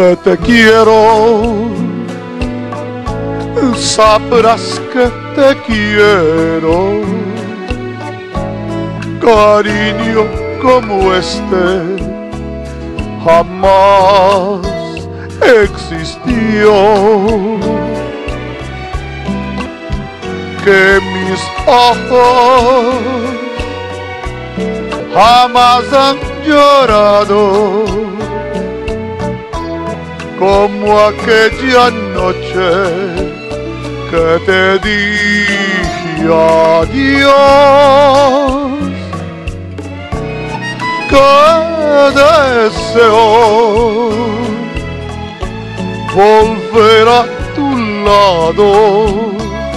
que te quiero, sabrás que te quiero. Cariño como este jamás existió. Que mis ojos jamás han llorado como aquella noche que te dije adiós. Que deseo volver a tu lado,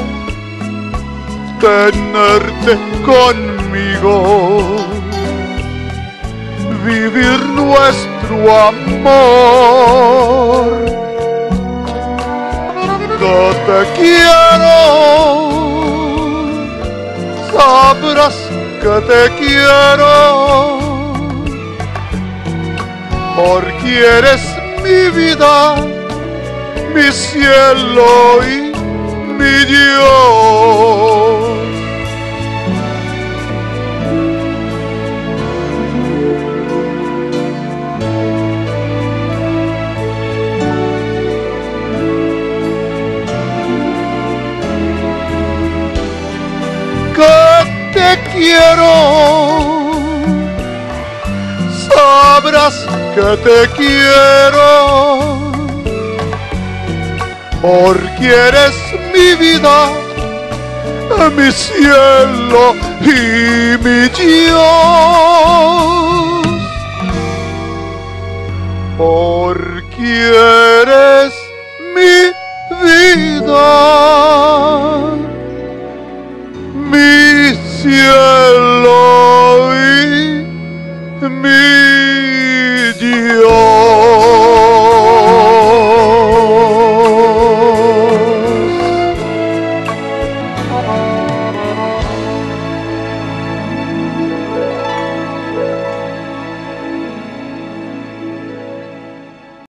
tenerte conmigo, vivir nuestro amor. Que te quiero, sabrás que te quiero, porque eres mi vida, mi cielo y mi Dios. Que te quiero, sabrás que te quiero, porque eres mi vida, mi cielo y mi Dios. Porque eres mi vida.